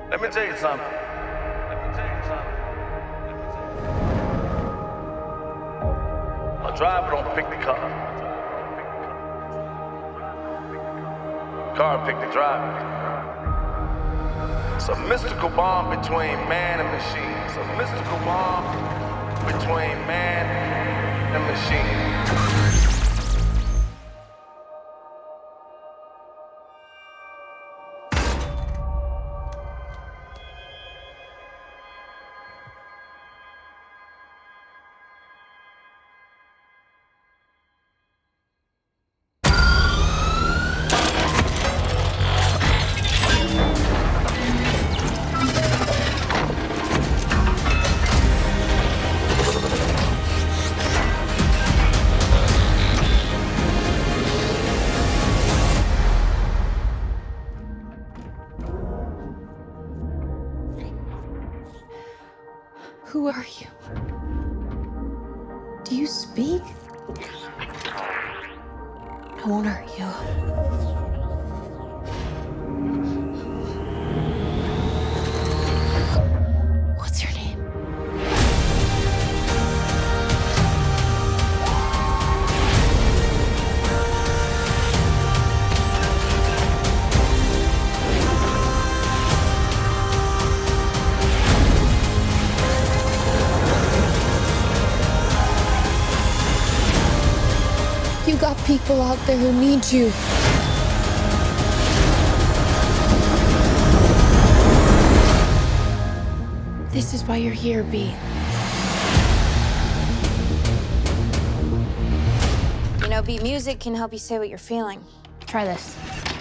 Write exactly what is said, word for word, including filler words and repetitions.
Let me tell you something. Let me tell you something. A driver don't pick the car. Car pick the driver. It's a mystical bond between man and machine. It's a mystical bond between man and machine. Who are you? Do you speak? I won't hurt you. What's your name? You got people out there who need you. This is why you're here, B. You know, beat music can help you say what you're feeling. Try this.